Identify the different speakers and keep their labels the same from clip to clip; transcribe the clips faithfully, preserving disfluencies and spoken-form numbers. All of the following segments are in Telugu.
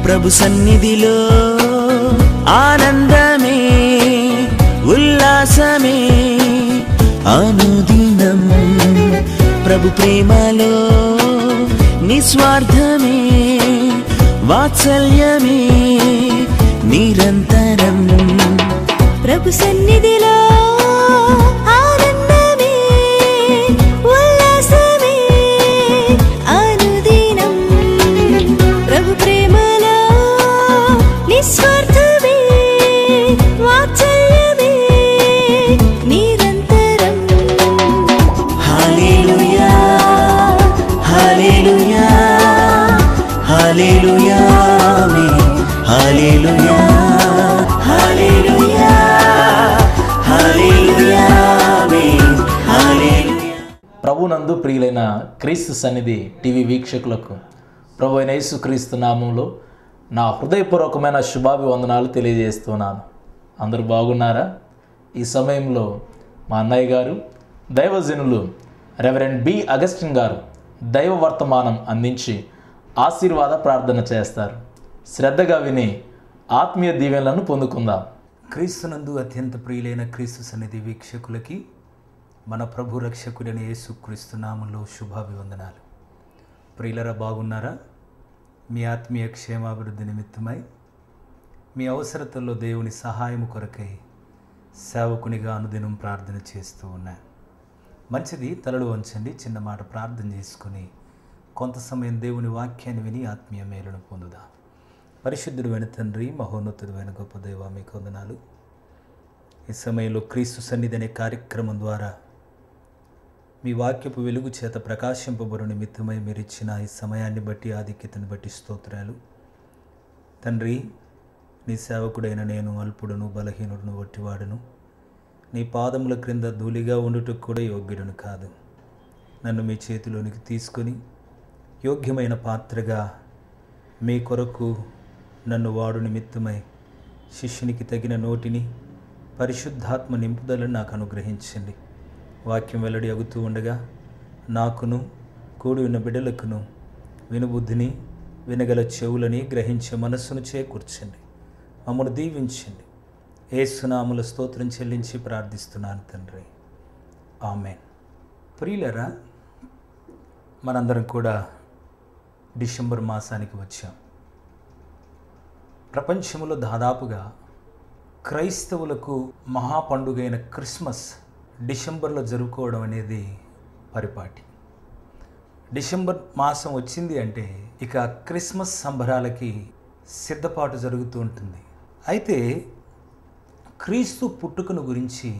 Speaker 1: ప్రభు సన్నిధిలో ఆనందమే ఉల్లాసమే అనుదినం ప్రభు ప్రేమలో నిస్వార్థమే వాత్సల్యమే నిరంతరం
Speaker 2: ప్రభు సన్నిధిలో ఆనందమే ఉల్లాసమే అనుదినం ప్రభు ప్రేమలో నిస్వార్థమే వాత్సల్యమే నిరంతరం.
Speaker 1: హల్లెలూయా హల్లెలూయా హల్లెలూయా హల్లెలూయా హల్లెలూయా హల్లెలూయా హల్లెలూయా.
Speaker 3: ప్రభునందు ప్రియులైన క్రీస్తు సన్నిధి టీవీ వీక్షకులకు ప్రభు అయిన యేసుక్రీస్తు నామంలో నా హృదయపూర్వకమైన శుభాభివందనాలు తెలియజేస్తున్నాను. అందరూ బాగున్నారా? ఈ సమయంలో మా అన్నయ్య గారు దైవజనులు రెవరెండ్ బి అగస్టిన్ గారు దైవ వర్తమానం అందించి ఆశీర్వాద ప్రార్థన చేస్తారు. శ్రద్ధగా విని ఆత్మీయ దీవెనలను పొందుకుందాం.
Speaker 4: క్రీస్తునందు అత్యంత ప్రియులైన క్రీస్తు సన్నిధి వీక్షకులకి మన ప్రభు రక్షకుడైన యేసుక్రీస్తు నామంలో శుభాభివందనాలు. ప్రియులరా, బాగున్నారా? మీ ఆత్మీయ క్షేమాభివృద్ధి నిమిత్తమై మీ అవసరతల్లో దేవుని సహాయం కొరకై సేవకునిగా అనుదినం ప్రార్థన చేస్తూ ఉన్నాను. మంచిది, తలలు వంచండి, చిన్న మాట ప్రార్థన చేసుకుని కొంత సమయం దేవుని వాక్యాన్ని విని ఆత్మీయ మేలును పొందుదాం. పరిశుద్ధుడు అయిన తండ్రి, మహోన్నతుడు అయిన గొప్ప దేవా, మీకు వందనాలు. ఈ సమయంలో క్రీస్తు సన్నిధి అనే కార్యక్రమం ద్వారా మీ వాక్యపు వెలుగు చేత ప్రకాశింపబడు నిమిత్తమై మీరు ఇచ్చిన ఈ సమయాన్ని బట్టి, ఆధిక్యతను బట్టి స్తోత్రాలు. తండ్రి, నీ సేవకుడైన నేను అల్పుడును బలహీనుడును వట్టివాడును, నీ పాదముల క్రింద ధూళిగా ఉండుటకు కూడా యోగ్యుడును కాదు. నన్ను మీ చేతిలోనికి తీసుకొని యోగ్యమైన పాత్రగా మీ కొరకు నన్ను వాడు నిమిత్తమై శిష్యునికి తగిన నోటిని పరిశుద్ధాత్మ నింపుదలను నాకు అనుగ్రహించండి. వాక్యం వెల్లడి అగుతూ ఉండగా నాకును కూడి ఉన్న బిడ్డలకును వినుబుద్ధిని, వినగల చెవులని, గ్రహించే మనస్సును చేకూర్చండి. మమ్మల్ని దీవించండి. యేసునామములో స్తోత్రం చెల్లించి ప్రార్థిస్తున్నాను తండ్రి, ఆమేన్. ప్రియులరా, మనందరం కూడా డిసెంబర్ మాసానికి వచ్చాం. ప్రపంచంలో దాదాపుగా క్రైస్తవులకు మహాపండుగైన క్రిస్మస్ డిసెంబర్లో జరుపుకోవడం అనేది పరిపాటి. డిసెంబర్ మాసం వచ్చింది అంటే ఇక క్రిస్మస్ సంబరాలకి సిద్ధపాటు జరుగుతూ ఉంటుంది. అయితే క్రీస్తు పుట్టుకను గురించి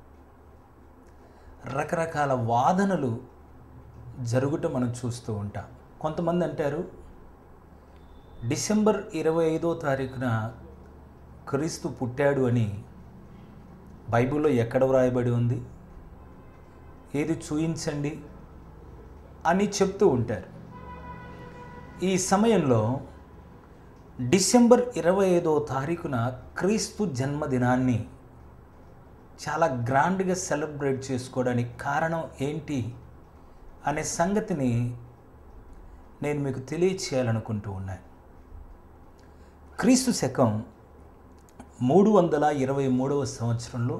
Speaker 4: రకరకాల వాదనలు జరుగుట మనం చూస్తూ ఉంటాం. కొంతమంది అంటారు, డిసెంబర్ ఇరవై ఐదో తారీఖున క్రీస్తు పుట్టాడు అని బైబిల్లో ఎక్కడ వ్రాయబడి ఉంది, ఏది చూయించండి అని చెప్తూ ఉంటారు. ఈ సమయంలో డిసెంబర్ ఇరవై ఐదో తారీఖున క్రీస్తు జన్మదినాన్ని చాలా గ్రాండ్గా సెలబ్రేట్ చేసుకోవడానికి కారణం ఏంటి అనే సంగతిని నేను మీకు తెలియచేయాలనుకుంటూ ఉన్నాను. క్రీస్తు శకం మూడు వందల ఇరవై మూడవ సంవత్సరంలో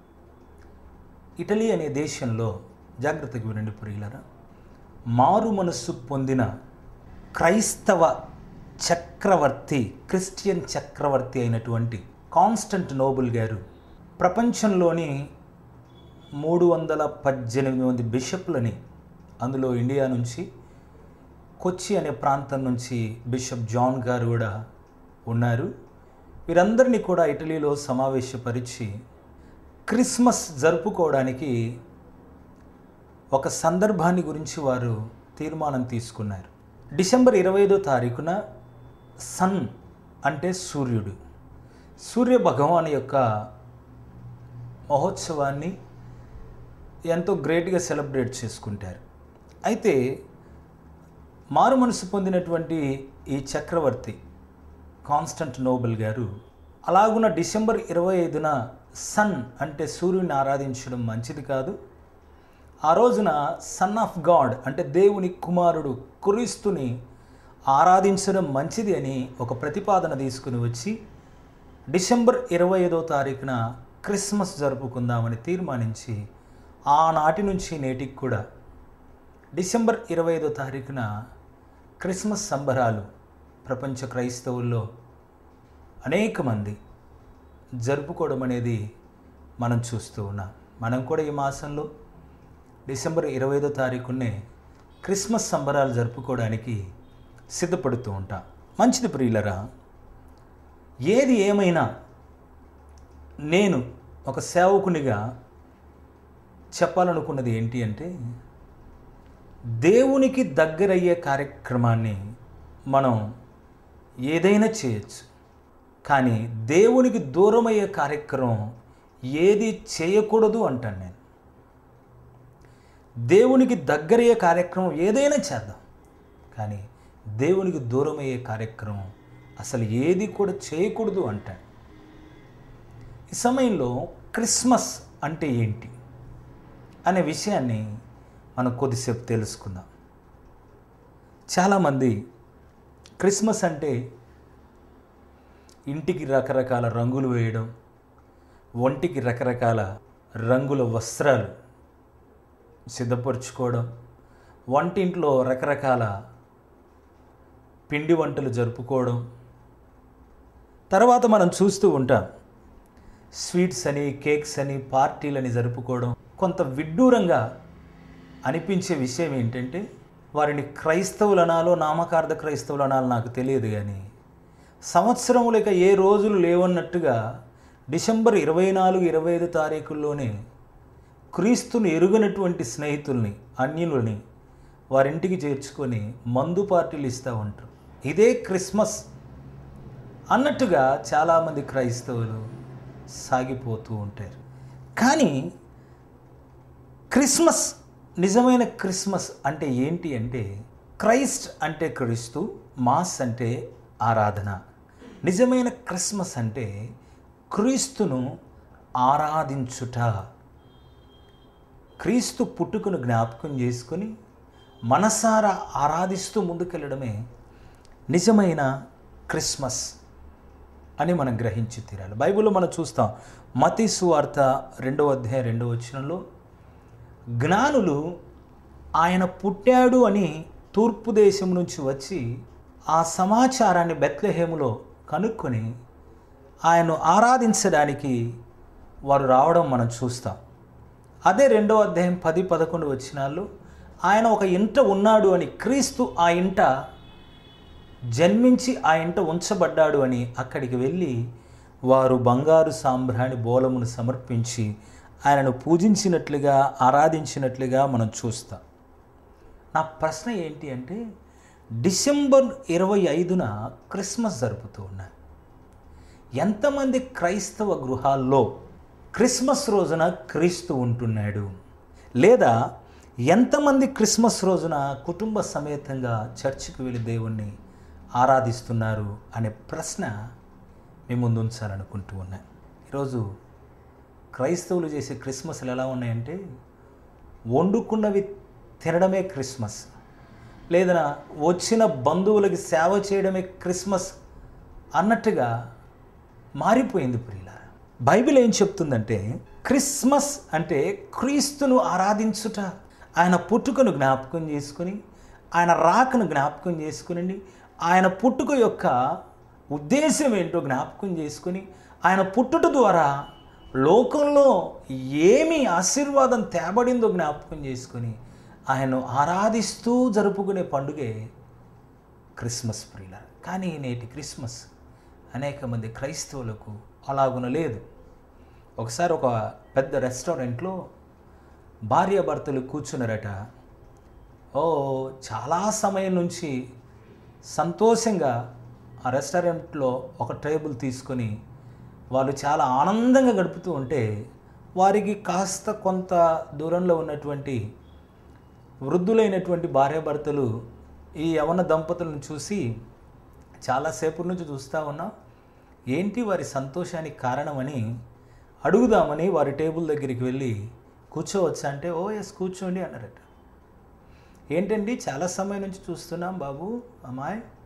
Speaker 4: ఇటలీ అనే దేశంలో, జాగ్రత్తగా వినండి ప్రియులారా, మారు మనస్సు పొందిన క్రైస్తవ చక్రవర్తి, క్రిస్టియన్ చక్రవర్తి అయినటువంటి కాన్స్టంటినోబుల్ గారు ప్రపంచంలోని మూడు వందల పద్దెనిమిది మంది బిషప్లని, అందులో ఇండియా నుంచి కొచ్చి అనే ప్రాంతం నుంచి బిషప్ జాన్ గారు కూడా ఉన్నారు. వీరందరినీ కూడా ఇటలీలో సమావేశపరిచి క్రిస్మస్ జరుపుకోవడానికి ఒక సందర్భాన్ని గురించి వారు తీర్మానం తీసుకున్నారు. డిసెంబర్ ఇరవై ఐదో తారీఖున సన్ అంటే సూర్యుడు, సూర్య భగవాన్ యొక్క మహోత్సవాన్ని ఎంతో గ్రేట్గా సెలబ్రేట్ చేసుకుంటారు. అయితే మారు మనసు పొందినటువంటి ఈ చక్రవర్తి కాన్స్టంటినోబుల్ గారు అలాగున్న డిసెంబర్ ఇరవై ఐదున సన్ అంటే సూర్యుని ఆరాధించడం మంచిది కాదు, ఆ రోజున సన్ ఆఫ్ గాడ్ అంటే దేవుని కుమారుడు క్రీస్తుని ఆరాధించడం మంచిది అని ఒక ప్రతిపాదన తీసుకుని వచ్చి డిసెంబర్ ఇరవై ఐదో తారీఖున క్రిస్మస్ జరుపుకుందామని తీర్మానించి ఆనాటి నుంచి నేటికి కూడా డిసెంబర్ ఇరవై ఐదో తారీఖున క్రిస్మస్ సంబరాలు ప్రపంచ క్రైస్తవుల్లో అనేక మంది జరుపుకోవడం అనేది మనం చూస్తూ ఉన్నాం. మనం కూడా ఈ మాసంలో డిసెంబర్ ఇరవై ఐదో తారీఖునే క్రిస్మస్ సంబరాలు జరుపుకోవడానికి సిద్ధపడుతూ ఉంటాం. మంచిది ప్రియులరా, ఏది ఏమైనా నేను ఒక సేవకునిగా చెప్పాలనుకున్నది ఏంటి అంటే, దేవునికి దగ్గరయ్యే కార్యక్రమాన్ని మనం ఏదైనా చేయొచ్చు, కానీ దేవునికి దూరమయ్యే కార్యక్రమం ఏది చేయకూడదు అంటాను నేను. దేవునికి దగ్గరయ్యే కార్యక్రమం ఏదైనా చేద్దాం, కానీ దేవునికి దూరమయ్యే కార్యక్రమం అసలు ఏది కూడా చేయకూడదు అంటాడు. ఈ సమయంలో క్రిస్మస్ అంటే ఏంటి అనే విషయాన్ని మనం కొద్దిసేపు తెలుసుకుందాం. చాలామంది క్రిస్మస్ అంటే ఇంటికి రకరకాల రంగులు వేయడం, ఒంటికి రకరకాల రంగుల వస్త్రాలు సిద్ధపరచుకోవడం, వంటింట్లో రకరకాల పిండి వంటలు జరుపుకోవడం, తర్వాత మనం చూస్తూ ఉంటాం స్వీట్స్ అని, కేక్స్ అని, పార్టీలని జరుపుకోవడం. కొంత విడ్డూరంగా అనిపించే విషయం ఏంటంటే, వారిని క్రైస్తవులు అనాలో నామకార్థ క్రైస్తవులు అనాలో నాకు తెలియదు, కానీ సంవత్సరం లేక ఏ రోజులు లేవన్నట్టుగా డిసెంబర్ ఇరవై నాలుగు ఇరవై ఐదు తారీఖుల్లోనే క్రీస్తుని ఎరుగనటువంటి స్నేహితుల్ని, అన్యులని వారింటికి చేర్చుకొని మందు పార్టీలు ఇస్తూ ఉంటారు. ఇదే క్రిస్మస్ అన్నట్టుగా చాలామంది క్రైస్తవులు సాగిపోతూ ఉంటారు. కానీ క్రిస్మస్, నిజమైన క్రిస్మస్ అంటే ఏంటి అంటే, క్రైస్ట్ అంటే క్రీస్తు, మాస్ అంటే ఆరాధన. నిజమైన క్రిస్మస్ అంటే క్రీస్తును ఆరాధించుట, క్రీస్తు పుట్టుకను జ్ఞాపకం చేసుకొని మనసారా ఆరాధిస్తూ ముందుకెళ్ళడమే నిజమైన క్రిస్మస్ అని మనం గ్రహించి తీరాలి. బైబిల్లో మనం చూస్తాం, మత్తయి సువార్త రెండవ అధ్యాయం రెండవ వచనంలో, జ్ఞానులు ఆయన పుట్టాడు అని తూర్పు దేశం నుంచి వచ్చి ఆ సమాచారాన్ని బెత్లెహేములో కనుక్కొని ఆయన్ను ఆరాధించడానికి వారు రావడం మనం చూస్తాం. అదే రెండవ అధ్యాయం పది పదకొండు వచనాల్లో, ఆయన ఒక ఇంట ఉన్నాడు అని, క్రీస్తు ఆ ఇంట జన్మించి ఆ ఇంట ఉంచబడ్డాడు అని అక్కడికి వెళ్ళి వారు బంగారు సాంబ్రాణి బోలమును సమర్పించి ఆయనను పూజించినట్లుగా, ఆరాధించినట్లుగా మనం చూస్తాం. నా ప్రశ్న ఏంటి అంటే, డిసెంబర్ ఇరవై ఐదున క్రిస్మస్ జరుపుతూ ఉన్నారు. ఎంతమంది క్రైస్తవ గృహాల్లో క్రిస్మస్ రోజున క్రీస్తు ఉంటున్నాడు? లేదా ఎంతమంది క్రిస్మస్ రోజున కుటుంబ సమేతంగా చర్చికి వెళ్ళి దేవుణ్ణి ఆరాధిస్తున్నారు అనే ప్రశ్న మీ ముందు ఉంచాలనుకుంటూ ఉన్నాను. ఈరోజు క్రైస్తవులు చేసే క్రిస్మస్లు ఎలా ఉన్నాయంటే, వండుకున్నవి తినడమే క్రిస్మస్, లేదా వచ్చిన బంధువులకి సేవ చేయడమే క్రిస్మస్ అన్నట్టుగా మారిపోయింది ప్రియులారా. బైబిల్ ఏం చెప్తుందంటే, క్రిస్మస్ అంటే క్రీస్తును ఆరాధించుట, ఆయన పుట్టుకను జ్ఞాపకం చేసుకుని, ఆయన రాకను జ్ఞాపకం చేసుకునండి, ఆయన పుట్టుక యొక్క ఉద్దేశం ఏంటో జ్ఞాపకం చేసుకుని, ఆయన పుట్టుట ద్వారా లోకంలో ఏమి ఆశీర్వాదం తేబడిందో జ్ఞాపకం చేసుకొని ఆయన్ను ఆరాధిస్తూ జరుపుకునే పండుగే క్రిస్మస్ ప్రియులారా. కానీ నేటి క్రిస్మస్ అనేక మంది క్రైస్తవులకు అలాగున లేదు. ఒకసారి ఒక పెద్ద రెస్టారెంట్లో భార్యాభర్తలు కూర్చున్నారట. ఓ చాలా సమయం నుంచి సంతోషంగా ఆ రెస్టారెంట్లో ఒక టేబుల్ తీసుకొని వాళ్ళు చాలా ఆనందంగా గడుపుతూ ఉంటే, వారికి కాస్త కొంత దూరంలో ఉన్నటువంటి వృద్ధులైనటువంటి భార్యాభర్తలు ఈ యవన దంపతులను చూసి చాలాసేపు నుంచి చూస్తూ ఉన్నాం, ఏంటి వారి సంతోషానికి కారణమని అడుగుదామని వారి టేబుల్ దగ్గరికి వెళ్ళి కూర్చోవచ్చా అంటే, ఓ ఎస్ కూర్చోండి అన్నారట. ఏంటండి చాలా సమయం నుంచి చూస్తున్నాం బాబు, అమ్మాయి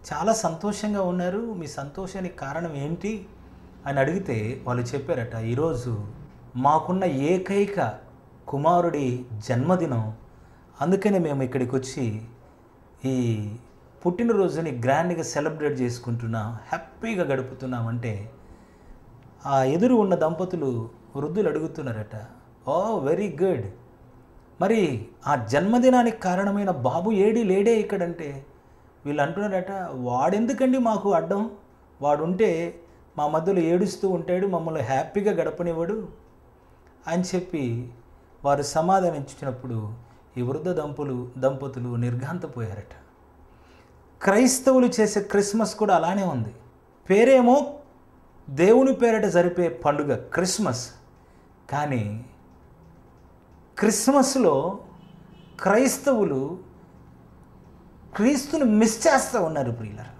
Speaker 4: చాలా సంతోషంగా ఉన్నారు, మీ సంతోషానికి కారణం ఏంటి అని అడిగితే వాళ్ళు చెప్పారట, ఈరోజు మాకున్న ఏకైక కుమారుడి జన్మదినం, అందుకనే మేము ఇక్కడికి వచ్చి ఈ పుట్టినరోజుని గ్రాండ్గా సెలబ్రేట్ చేసుకుంటున్నాం, హ్యాపీగా గడుపుతున్నామంటే ఆ ఎదురు ఉన్న దంపతులు వృద్ధులు అడుగుతున్నారట, ఓ వెరీ గుడ్, మరి ఆ జన్మదినానికి కారణమైన బాబు ఏడి లేడే ఇక్కడంటే వీళ్ళు అంటున్నారట, వాడెందుకండి మాకు అడ్డం, వాడుంటే మా మధ్యలో ఏడుస్తూ ఉంటాడు, మమ్మల్ని హ్యాపీగా గడపనివ్వడు అని చెప్పి వారు సమాధానించినప్పుడు ఈ వృద్ధ దంపులు దంపతులు నిర్ఘాంతపోయారట. క్రైస్తవులు చేసే క్రిస్మస్ కూడా అలానే ఉంది. పేరేమో దేవుని పేరట జరిపే పండుగ క్రిస్మస్, కానీ క్రిస్మస్లో క్రైస్తవులు క్రీస్తుని మిస్ చేస్తూ ఉన్నారు ప్రియులారా.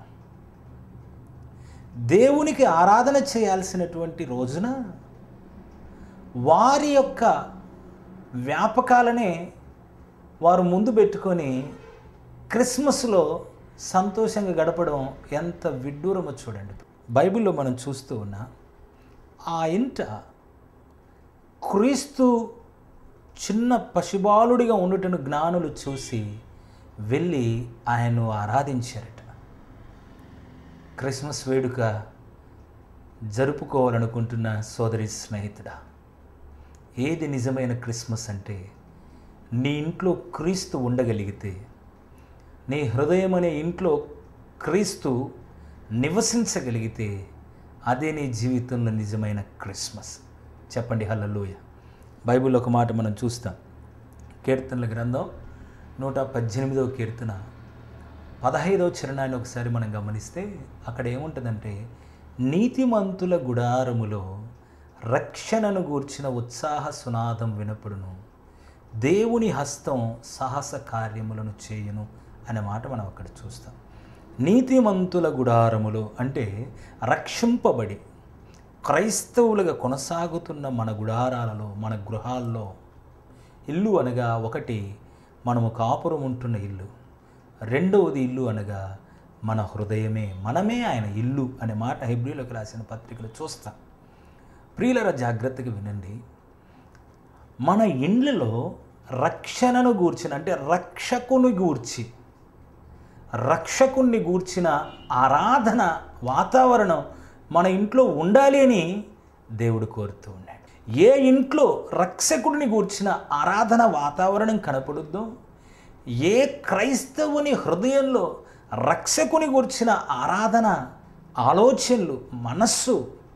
Speaker 4: దేవునికి ఆరాధన చేయాల్సినటువంటి రోజున వారి యొక్క వ్యాపకాలనే వారు ముందు పెట్టుకొని క్రిస్మస్లో సంతోషంగా గడపడం ఎంత విడ్డూరమో చూడండి. బైబిల్లో మనం చూస్తూ ఉన్నా ఆ ఇంట క్రీస్తు చిన్న పశుబాలుడిగా ఉండుటను జ్ఞానులు చూసి వెళ్ళి ఆయన్ను ఆరాధించారట. క్రిస్మస్ వేడుక జరుపుకోవాలనుకుంటున్న సోదరి స్నేహితుడా, ఏది నిజమైన క్రిస్మస్ అంటే నీ ఇంట్లో క్రీస్తు ఉండగలిగితే, నీ హృదయం అనే ఇంట్లో క్రీస్తు నివసించగలిగితే అదే నీ జీవితంలో నిజమైన క్రిస్మస్. చెప్పండి హల్లెలూయా. బైబిల్లో ఒక మాట మనం చూస్తాం. కీర్తనల గ్రంథం నూట పద్దెనిమిదవ కీర్తన పదహైదవ చరణాన్ని ఒకసారి మనం గమనిస్తే అక్కడ ఏముంటుందంటే, నీతిమంతుల గుడారములో రక్షణను గూర్చిన ఉత్సాహ సునాదం వినపడును, దేవుని హస్తం సాహస కార్యములను చేయును అనే మాట మనం అక్కడ చూస్తాం. నీతిమంతుల గుడారములో అంటే రక్షింపబడి క్రైస్తవులుగా కొనసాగుతున్న మన గుడారాలలో, మన గృహాల్లో, ఇల్లు అనగా ఒకటి మనము కాపురం ఉంటున్న ఇల్లు, రెండవది ఇల్లు అనగా మన హృదయమే, మనమే ఆయన ఇల్లు అనే మాట హెబ్రీలకు రాసిన పత్రికలు చూస్తాం. ప్రియులరా జాగ్రత్తగా వినండి, మన ఇండ్లలో రక్షణను గూర్చిన అంటే రక్షకుని గూర్చి రక్షకుణ్ణి గూర్చిన ఆరాధన వాతావరణం మన ఇంట్లో ఉండాలి అని దేవుడు కోరుతూ ఉన్నాడు. ఏ ఇంట్లో రక్షకుడిని గూర్చిన ఆరాధన వాతావరణం కనపడుద్దో, ఏ క్రైస్తవుని హృదయంలో రక్షకుని గూర్చిన ఆరాధన ఆలోచనలు మనస్సు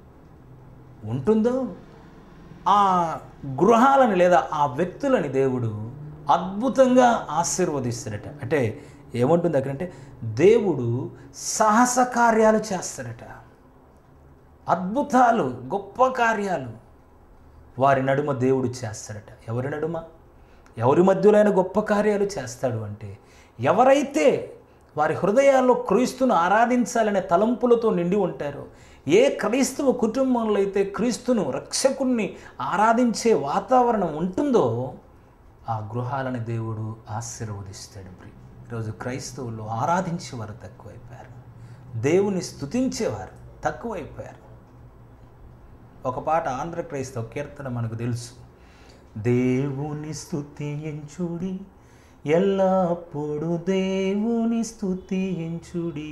Speaker 4: ఉంటుందో ఆ గృహాలని లేదా ఆ వ్యక్తులని దేవుడు అద్భుతంగా ఆశీర్వదిస్తాడట. అంటే ఏముంటుంది అక్కడంటే దేవుడు సాహస కార్యాలు చేస్తాడట, అద్భుతాలు గొప్ప కార్యాలు వారి నడుమ దేవుడు చేస్తాడట. ఎవరి నడుమ, ఎవరి మధ్యలో అయినా గొప్ప కార్యాలు చేస్తాడు అంటే ఎవరైతే వారి హృదయాల్లో క్రీస్తును ఆరాధించాలనే తలంపులతో నిండి ఉంటారో, ఏ క్రైస్తవ కుటుంబంలో అయితే క్రీస్తును రక్షకుణ్ణి ఆరాధించే వాతావరణం ఉంటుందో ఆ గృహాలను దేవుడు ఆశీర్వదిస్తాడు. ఈరోజు క్రైస్తవులు ఆరాధించేవారు తక్కువైపోయారు, దేవుని స్తుతించేవారు తక్కువైపోయారు. ఒక పాట ఆంధ్ర క్రైస్తవ కీర్తన మనకు తెలుసు, దేవుని స్తుతించుడి ఎల్లప్పుడు దేవుని స్తుతించుడి.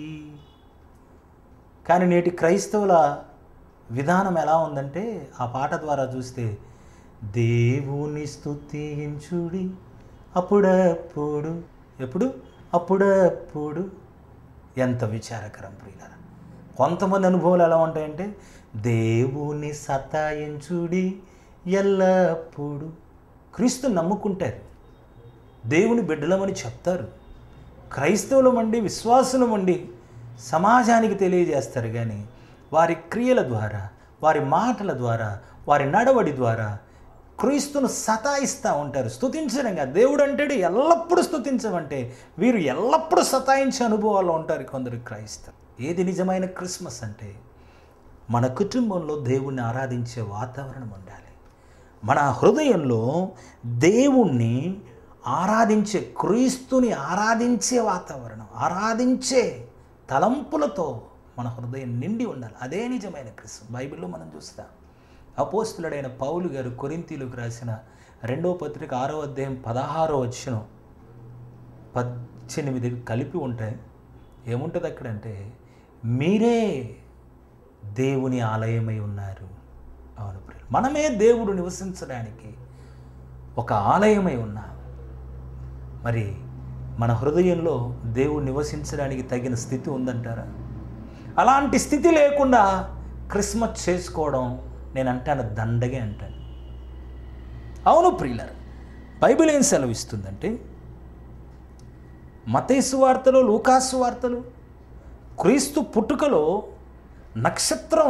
Speaker 4: కానీ నేటి క్రైస్తవుల విధానం ఎలా ఉందంటే ఆ పాట ద్వారా చూస్తే దేవుని స్తుతించుడి అప్పుడప్పుడు, ఎప్పుడు అప్పుడప్పుడు. ఎంత విచారకరం ప్రియులారా. కొంతమంది అనుభవాలు ఎలా ఉంటాయంటే దేవుని సతాయించుడి ఎల్లప్పుడు. క్రీస్తుని నమ్ముకుంటారు, దేవుని బిడ్డలమని చెప్తారు, క్రైస్తవులమండి విశ్వాసులమండి సమాజానికి తెలియజేస్తారు. కానీ వారి క్రియల ద్వారా, వారి మాటల ద్వారా, వారి నడవడి ద్వారా క్రీస్తును సతాయిస్తూ ఉంటారు. స్తుతించడంగా దేవుడు అంటాడు ఎల్లప్పుడూ స్తుతించమంటే వీరు ఎల్లప్పుడూ సతాయించే అనుభవాల్లో ఉంటారు కొందరు క్రైస్తవులు. ఏది నిజమైన క్రిస్మస్ అంటే మన కుటుంబంలో దేవుణ్ణి ఆరాధించే వాతావరణం ఉండాలి. మన హృదయంలో దేవుణ్ణి ఆరాధించే, క్రీస్తుని ఆరాధించే వాతావరణం, ఆరాధించే తలంపులతో మన హృదయం నిండి ఉండాలి. అదే నిజమైన క్రిస్మస్. బైబిల్లో మనం చూస్తాం. అపోస్తులుడైన పౌలు గారు కొరింథీయులకు రాసిన రెండో పత్రిక ఆరో అధ్యాయం పదహారో వచనం పద్దెనిమిది కలిపి ఉంటాయి. ఏముంటుంది అక్కడంటే, మీరే దేవుని ఆలయమై ఉన్నారు. అవును ప్రియులు, మనమే దేవుడు నివసించడానికి ఒక ఆలయమై ఉన్నాం. మరి మన హృదయంలో దేవుడు నివసించడానికి తగిన స్థితి ఉందంటారా? అలాంటి స్థితి లేకుండా క్రిస్మస్ చేసుకోవడం నేను అంటాను దండగే అంటాను. అవును ప్రియులారా, బైబిల్ ఏం సెలవిస్తుందంటే, మత్తయి సువార్తలు, లూకాసు సువార్తలు క్రీస్తు పుట్టుకలో నక్షత్రం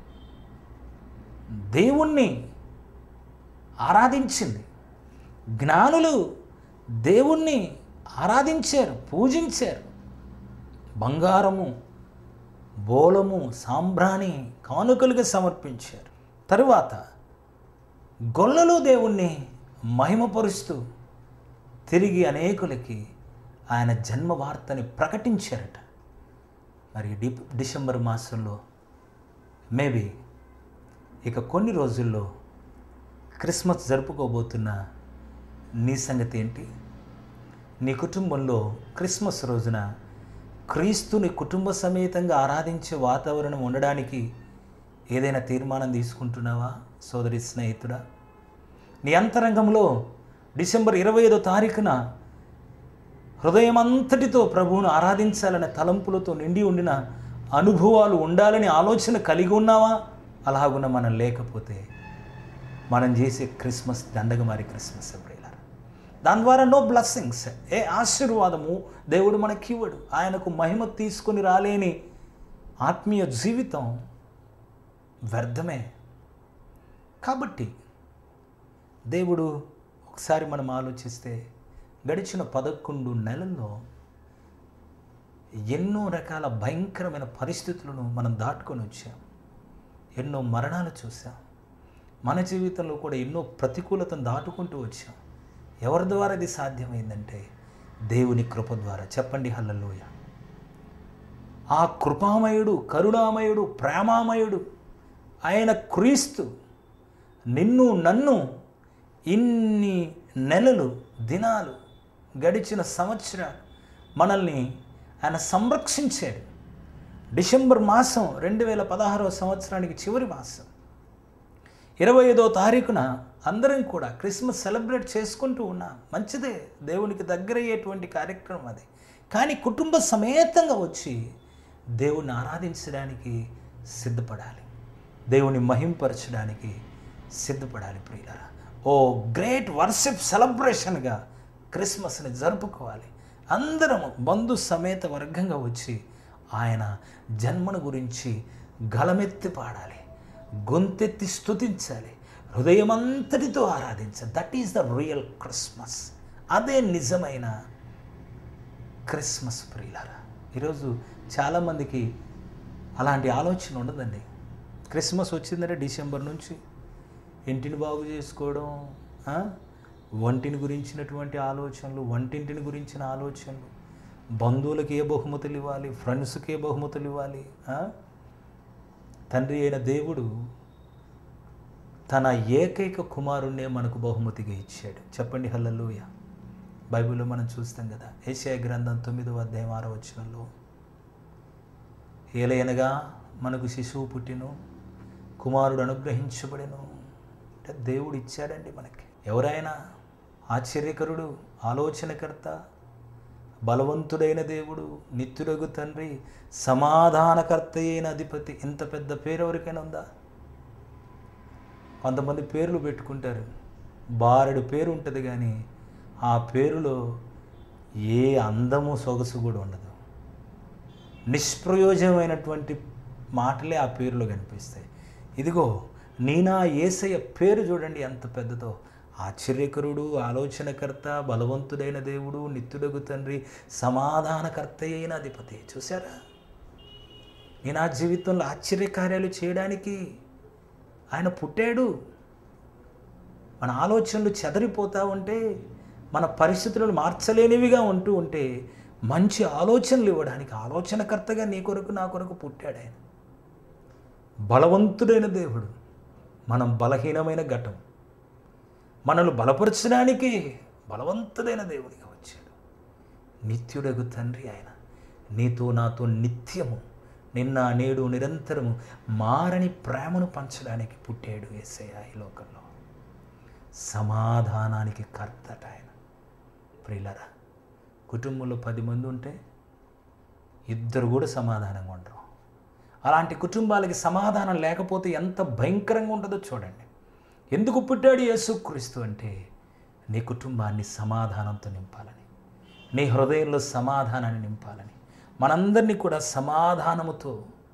Speaker 4: దేవుణ్ణి ఆరాధించింది. జ్ఞానులు దేవుణ్ణి ఆరాధించారు, పూజించారు. బంగారము, బోళము, సాంబ్రాణి కానుకలుగా సమర్పించారు. తరువాత గొల్లలు దేవుణ్ణి మహిమపరుస్తూ తిరిగి అనేకులకి ఆయన జన్మ వార్తని ప్రకటించారట. మరి డి డిసెంబర్ మాసంలో మేబీ ఇక కొన్ని రోజుల్లో క్రిస్మస్ జరుపుకోబోతున్న నీ సంగతి ఏంటి? నీ కుటుంబంలో క్రిస్మస్ రోజున క్రీస్తుని కుటుంబ సమేతంగా ఆరాధించే వాతావరణం ఉండడానికి ఏదైనా తీర్మానం తీసుకుంటున్నావా సోదరి స్నేహితుడా? నీ అంతరంగంలో డిసెంబర్ ఇరవై ఐదో తారీఖున హృదయం అంతటితో ప్రభువును ఆరాధించాలనే తలంపులతో నిండి ఉండిన అనుభవాలు ఉండాలని ఆలోచన కలిగి ఉన్నావా? అలాగున్న మనం లేకపోతే మనం చేసే క్రిస్మస్ దండగమారి క్రిస్మస్ ప్రియులారా. దాని ద్వారా నో బ్లెస్సింగ్స్, ఏ ఆశీర్వాదము దేవుడు మనకి ఇవ్వడు. ఆయనకు మహిమ తీసుకొని రాలేని ఆత్మీయ జీవితం వ్యర్థమే. కాబట్టి దేవుడు ఒకసారి మనం ఆలోచిస్తే గడిచిన పదకొండు నెలల్లో ఎన్నో రకాల భయంకరమైన పరిస్థితులను మనం దాటుకొని వచ్చాం. ఎన్నో మరణాలు చూసాం. మన జీవితంలో కూడా ఎన్నో ప్రతికూలతను దాటుకుంటూ వచ్చాం. ఎవరి ద్వారా ఇది సాధ్యమైందంటే దేవుని కృప ద్వారా. చెప్పండి హల్లెలూయా. ఆ కృపామయుడు, కరుణామయుడు, ప్రేమామయుడు ఆయన క్రీస్తు నిన్ను నన్ను ఇన్ని నెలలు, దినాలు, గడిచిన సంవత్సరాలు మనల్ని ఆయన సంరక్షించాడు. డిసెంబర్ మాసం రెండు వేల పదహారవ సంవత్సరానికి చివరి మాసం ఇరవై ఐదో తారీఖున అందరం కూడా క్రిస్మస్ సెలబ్రేట్ చేసుకుంటూ ఉన్నాం. మంచిదే, దేవునికి దగ్గరయ్యేటువంటి కార్యక్రమం అది. కానీ కుటుంబ సమేతంగా వచ్చి దేవుణ్ణి ఆరాధించడానికి సిద్ధపడాలి, దేవుని మహింపరచడానికి సిద్ధపడాలి ప్రియులారా. ఓ గ్రేట్ వర్షిప్ సెలబ్రేషన్గా క్రిస్మస్ని జరుపుకోవాలి. అందరము బంధు సమేత వర్గంగా వచ్చి ఆయన జన్మను గురించి గలమెత్తి పాడాలి, గొంతెత్తి స్తుతించాలి, హృదయమంతటితో ఆరాధించాలి. That is the real Christmas. అదే నిజమైన క్రిస్మస్ ప్రియులారా. ఈరోజు చాలామందికి అలాంటి ఆలోచన ఉండదండి. క్రిస్మస్ వచ్చిందంటే డిసెంబర్ నుంచి ఇంటిని బాగు చేసుకోవడం, వంటిని గురించినటువంటి ఆలోచనలు, వంటింటిని గురించిన ఆలోచనలు, బంధువులకి ఏ బహుమతులు ఇవ్వాలి, ఫ్రెండ్స్కి ఏ బహుమతులు ఇవ్వాలి. తండ్రి అయిన దేవుడు తన ఏకైక కుమారుణ్ణే మనకు బహుమతిగా ఇచ్చాడు. చెప్పండి హల్లెలూయా. బైబిల్లో మనం చూస్తాం కదా, యెషయా గ్రంథం తొమ్మిదవ అధ్యాయం ఆరో వచనంలో, ఏలయనగా మనకు శిశువు పుట్టిను, కుమారుడు అనుగ్రహించబడెను. అంటే దేవుడు ఇచ్చాడండి మనకి. ఎవరైనా ఆశ్చర్యకరుడు, ఆలోచనకర్త, బలవంతుడైన దేవుడు, నిత్యుడగు తండ్రి, సమాధానకర్త అయిన అధిపతి. ఇంత పెద్ద పేరు ఎవరికైనా ఉందా? కొంతమంది పేర్లు పెట్టుకుంటారు, బారెడు పేరు ఉంటుంది, కానీ ఆ పేరులో ఏ అందము సొగసు కూడా ఉండదు. నిష్ప్రయోజనమైనటువంటి మాటలే ఆ పేరులో కనిపిస్తాయి. ఇదిగో నీనా యేసయ్య పేరు చూడండి ఎంత పెద్దదో. ఆశ్చర్యకరుడు, ఆలోచనకర్త, బలవంతుడైన దేవుడు, నిత్యుడగు తండ్రి, సమాధానకర్త అయిన అధిపతి. చూసారా, నేను ఆ జీవితంలో ఆశ్చర్యకార్యాలు చేయడానికి ఆయన పుట్టాడు. మన ఆలోచనలు చెదరిపోతూ ఉంటే, మన పరిస్థితులను మార్చలేనివిగా ఉంటూ ఉంటే మంచి ఆలోచనలు ఇవ్వడానికి ఆలోచనకర్తగా నీ కొరకు నా కొరకు పుట్టాడు ఆయన. బలవంతుడైన దేవుడు, మనం బలహీనమైన ఘటం. మనల్ని బలపరచడానికి బలవంతుడైన దేవుడిగా వచ్చాడు. నిత్యుడగు తండ్రి ఆయన నీతో నాతో నిత్యము నిన్న నేడు నిరంతరము మారని ప్రేమను పంచడానికి పుట్టాడు యేసయ్య ఈ లోకంలో. సమాధానానికి కర్తట ఆయన. ప్రియులారా, కుటుంబంలో పది మంది ఉంటే ఇద్దరు కూడా సమాధానంగా ఉండరు. అలాంటి కుటుంబాలకి సమాధానం లేకపోతే ఎంత భయంకరంగా ఉంటుందో చూడండి. ఎందుకు పుట్టాడు యేసుక్రీస్తు అంటే నీ కుటుంబాన్ని సమాధానంతో నింపాలని, నీ హృదయంలో సమాధానాన్ని నింపాలని, మనందరినీ కూడా సమాధానముతో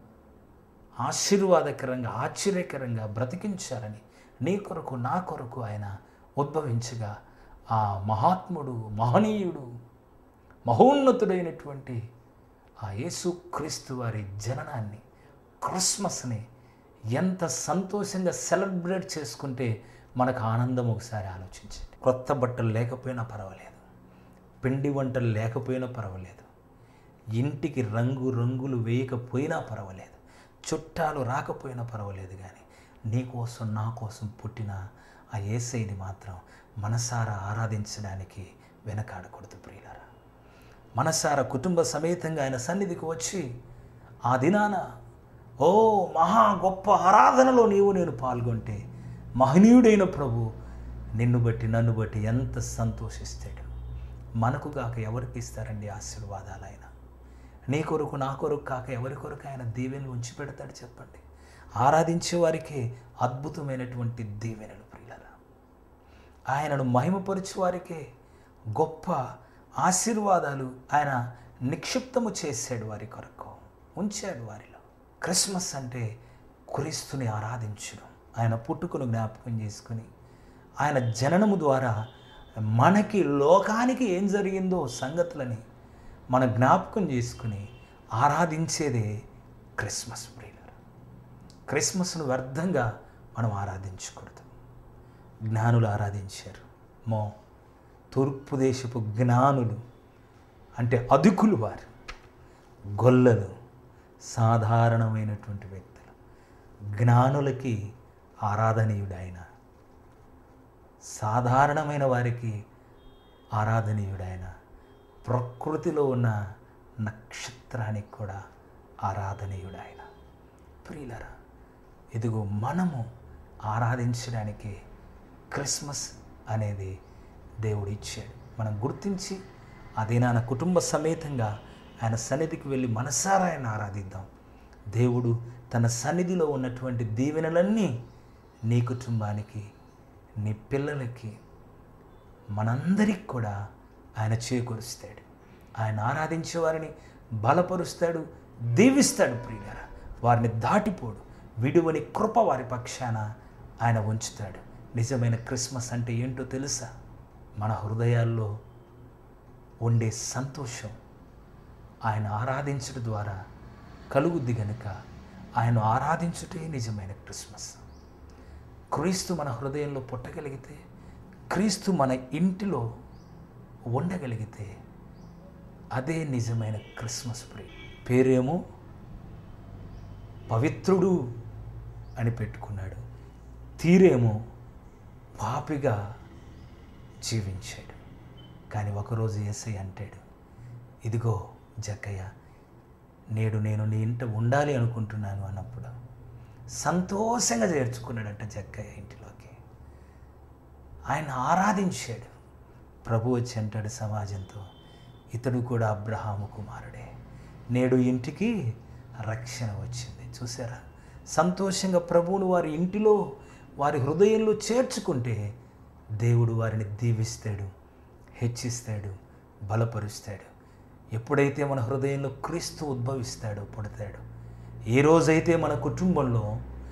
Speaker 4: ఆశీర్వాదకరంగా ఆశ్చర్యకరంగా బ్రతికించాలని నీ కొరకు నా కొరకు ఆయన ఉద్భవించగా ఆ మహాత్ముడు, మహనీయుడు, మహోన్నతుడైనటువంటి ఆ యేసుక్రీస్తు వారి జననాన్ని, క్రిస్మస్ని ఎంత సంతోషంగా సెలబ్రేట్ చేసుకుంటే మనకు ఆనందం ఒకసారి ఆలోచించండి. కొత్త బట్టలు లేకపోయినా పర్వాలేదు, పిండి వంటలు లేకపోయినా పర్వాలేదు, ఇంటికి రంగు రంగులు వేయకపోయినా పర్వాలేదు, చుట్టాలు రాకపోయినా పర్వాలేదు, కానీ నీ కోసం నా కోసం పుట్టిన ఆ యేసయ్యని మాత్రం మనసారా ఆరాధించడానికి వెనకాడకూడదు ప్రియులారా. మనసారా కుటుంబ సమేతంగా ఆయన సన్నిధికి వచ్చి ఆ దినాన ఓ మహా గొప్ప ఆరాధనలో నీవు నేను పాల్గొంటే మహనీయుడైన ప్రభు నిన్ను బట్టి నన్ను బట్టి ఎంత సంతోషిస్తాడు. మనకు కాక ఎవరికి ఇస్తారండి ఆశీర్వాదాలు ఆయన? నీ కొరకు నా కొరకు కాక ఎవరి కొరకు ఆయన దీవెనలు ఉంచి పెడతాడు చెప్పండి? ఆరాధించే వారికే అద్భుతమైనటువంటి దీవెనలు ప్రియులారా. ఆయనను మహిమపరిచే వారికే గొప్ప ఆశీర్వాదాలు ఆయన నిక్షిప్తము చేశాడు, వారి కొరకు ఉంచాడు వారిలో. క్రిస్మస్ అంటే క్రీస్తుని ఆరాధించడం, ఆయన పుట్టుకను జ్ఞాపకం చేసుకుని ఆయన జననము ద్వారా మనకి లోకానికి ఏం జరిగిందో సంగతులని మన జ్ఞాపకం చేసుకుని ఆరాధించేదే క్రిస్మస్ ప్రియులారా. క్రిస్మస్ను వ్యర్థంగా మనం ఆరాధించకూడదు. జ్ఞానులు ఆరాధించారు. మో తూర్పు దేశపు జ్ఞానులు అంటే అదుకులు వారు, గొల్లలు, సాధారణమైనటువంటి వ్యక్తులు. జ్ఞానులకి ఆరాధనీయుడు ఆయన, సాధారణమైన వారికి ఆరాధనీయుడు ఆయన, ప్రకృతిలో ఉన్న నక్షత్రానికి కూడా ఆరాధనీయుడు ఆయన. ప్రియులారా, ఇదిగో మనము ఆరాధించడానికి క్రిస్మస్ అనేది దేవుడు ఇచ్చాడు. మనం గుర్తించి అదే నా కుటుంబ సమేతంగా ఆయన సన్నిధికి వెళ్ళి మనసారా ఆయన ఆరాధిద్దాం. దేవుడు తన సన్నిధిలో ఉన్నటువంటి దీవెనలన్నీ నీ కుటుంబానికి, నీ పిల్లలకి, మనందరికి కూడా ఆయన చేకూరుస్తాడు. ఆయన ఆరాధించే వారిని బలపరుస్తాడు, దీవిస్తాడు ప్రియులారా. వారిని దాటిపోడు, విడువని కృప వారి పక్షాన ఆయన ఉంచుతాడు. నిజమైన క్రిస్మస్ అంటే ఏంటో తెలుసా? మన హృదయాల్లో ఉండే సంతోషం ఆయన ఆరాధించడం ద్వారా కలుగుద్ది గనుక ఆయన ఆరాధించుటే నిజమైన క్రిస్మస్. క్రీస్తు మన హృదయంలో పుట్టగలిగితే, క్రీస్తు మన ఇంటిలో ఉండగలిగితే అదే నిజమైన క్రిస్మస్ ప్రియ. పేరేమో పవిత్రుడు అని పెట్టుకున్నాడు, తీరేమో పాపిగా జీవించాడు. కానీ ఒకరోజు యేసయ్య అంటాడు, ఇదిగో జక్కయ్య, నేడు నేను నీ ఇంట ఉండాలి అనుకుంటున్నాను అన్నప్పుడు సంతోషంగా చేర్చుకున్నాడంట జక్కయ్య ఇంటిలోకి. ఆయన ఆరాధించాడు. ప్రభు వచ్చి అంటాడు సమాజంతో, ఇతడు కూడా అబ్రహాము కుమారుడే, నేడు ఇంటికి రక్షణ వచ్చింది. చూసారా, సంతోషంగా ప్రభువును వారి ఇంటిలో వారి హృదయంలో చేర్చుకుంటే దేవుడు వారిని దీవిస్తాడు, హెచ్చిస్తాడు, బలపరుస్తాడు. ఎప్పుడైతే మన హృదయంలో క్రీస్తు ఉద్భవిస్తాడో, పుడతాడో, ఏ రోజైతే మన కుటుంబంలో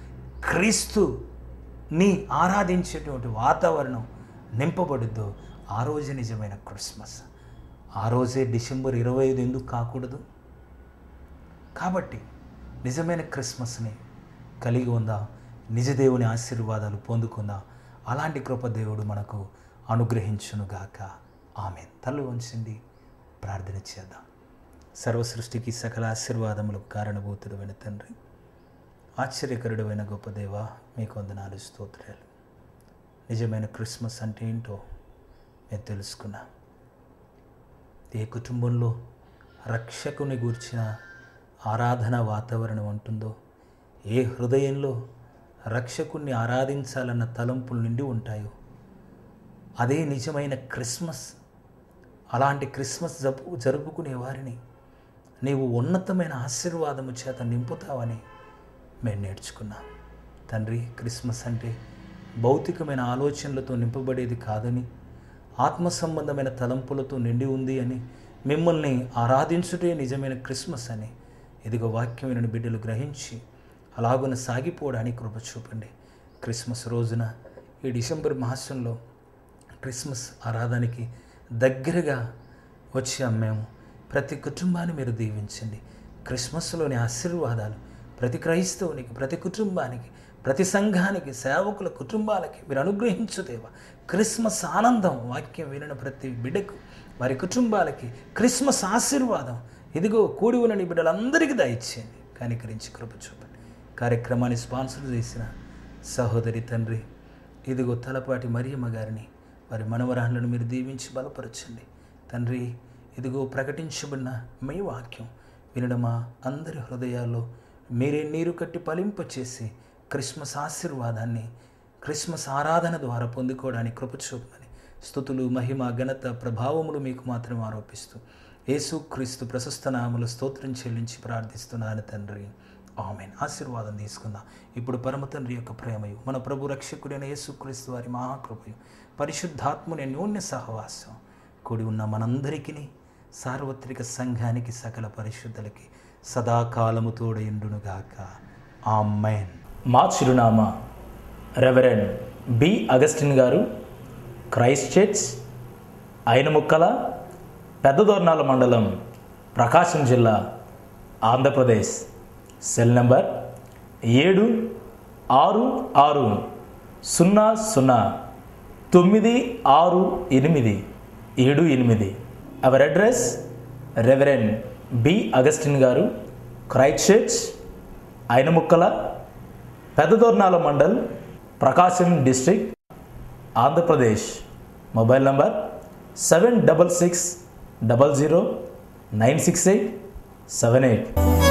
Speaker 4: క్రీస్తుని ఆరాధించేటువంటి వాతావరణం నింపబడుద్దో ఆ రోజే నిజమైన క్రిస్మస్. ఆ రోజే డిసెంబర్ ఇరవై ఐదు ఎందుకు కాకూడదు? కాబట్టి నిజమైన క్రిస్మస్ని కలిగి ఉందాం, నిజదేవుని ఆశీర్వాదాలు పొందుకుందాం. అలాంటి కృప దేవుడు మనకు అనుగ్రహించునుగాక. ఆమేన్. తల్లి వంచండి, ప్రార్థన చేద్దాం. సర్వ సృష్టికి సకల ఆశీర్వాదములకు కారణభూతుడైన తండ్రి, ఆశ్చర్యకరుడైన గొప్ప దేవ, మీకు వందనాలు, స్తోత్రాలు. నిజమైన క్రిస్మస్ అంటే ఏంటో మేము తెలుసుకున్నాం. ఏ కుటుంబంలో రక్షకుని గూర్చిన ఆరాధన వాతావరణం ఉంటుందో, ఏ హృదయంలో రక్షకుణ్ణి ఆరాధించాలన్న తలంపులు నిండి ఉంటాయో, అదే నిజమైన క్రిస్మస్. అలాంటి క్రిస్మస్ జరుపు జరుపుకునే వారిని నీవు ఉన్నతమైన ఆశీర్వాదము చేత నింపుతావని మేము నేర్చుకున్నాం. తండ్రి, క్రిస్మస్ అంటే భౌతికమైన ఆలోచనలతో నింపబడేది కాదని, ఆత్మ సంబంధమైన తలంపులతో నిండి ఉంది అని, మిమ్మల్ని ఆరాధించుటే నిజమైన క్రిస్మస్ అని ఇదిగో వాక్యం వినని బిడ్డలు గ్రహించి అలాగున సాగిపోవడానికి కృప చూపండి. క్రిస్మస్ రోజున ఈ డిసెంబర్ మాసంలో క్రిస్మస్ ఆరాధనకి దగ్గరగా వచ్చాం మేము. ప్రతి కుటుంబాన్ని మీరు దీవించండి. క్రిస్మస్లోని ఆశీర్వాదాలు ప్రతి క్రైస్తవునికి, ప్రతి కుటుంబానికి, ప్రతి సంఘానికి, సేవకుల కుటుంబాలకి మీరు అనుగ్రహించుదేవా. క్రిస్మస్ ఆనందం వాక్యం వినిన ప్రతి బిడ్డకు, వారి కుటుంబాలకి క్రిస్మస్ ఆశీర్వాదం ఇదిగో కూడి ఉన్న బిడ్డలందరికీ దయచేయండి. కనికరించి కృప చూపండి. కార్యక్రమాన్ని స్పాన్సర్ చేసిన సహోదరి తండ్రి ఇదిగో తలపాటి మరియమ్మ గారిని, వారి మనవరాళ్ళను మీరు దీవించి బలపరచండి. తండ్రి, ఇదిగో ప్రకటించబడిన మీ వాక్యం వినడమా అందరి హృదయాల్లో మీరే నీరు కట్టి ఫలింపచేసి క్రిస్మస్ ఆశీర్వాదాన్ని క్రిస్మస్ ఆరాధన ద్వారా పొందుకోవడానికి కృప చూపమని స్తుతులు, మహిమ, ఘనత, ప్రభావములు మీకు మాత్రం ఆరోపిస్తూ యేసుక్రీస్తు ప్రశస్త నామములో స్తోత్రం చెల్లించి ప్రార్థిస్తున్నాను తండ్రి, ఆమేన్. ఆశీర్వాదం తీసుకుందాం. ఇప్పుడు పరమ తండ్రి యొక్క ప్రేమయు, మన ప్రభు రక్షకుడైన యేసుక్రీస్తు వారి మహాకృపయు, పరిశుద్ధాత్ముని అన్యోన్య సహవాసం కూడి ఉన్న మనందరికీ, సార్వత్రిక సంఘానికి, సకల పరిశుద్ధులకి సదాకాలము తోడయుండునుగాక. ఆమేన్.
Speaker 3: మా చిరునామా రెవరెండ్ బి అగస్టిన్ గారు, క్రైస్ట్ చర్చ్, ఐనముక్కల, పెద్దదోర్నాల మండలం, ప్రకాశం జిల్లా, ఆంధ్రప్రదేశ్. సెల్ నంబర్ ఏడు ఆరు ఆరు సున్నా సున్నా తొమ్మిది ఆరు ఎనిమిది ఏడు ఎనిమిది. Our address reverend B Augustine గారు, Christ church, Ainamukkala, Peddadornala mandal, Prakasam district, Andhra Pradesh. Mobile number seven double six double zero nine six eight seven eight.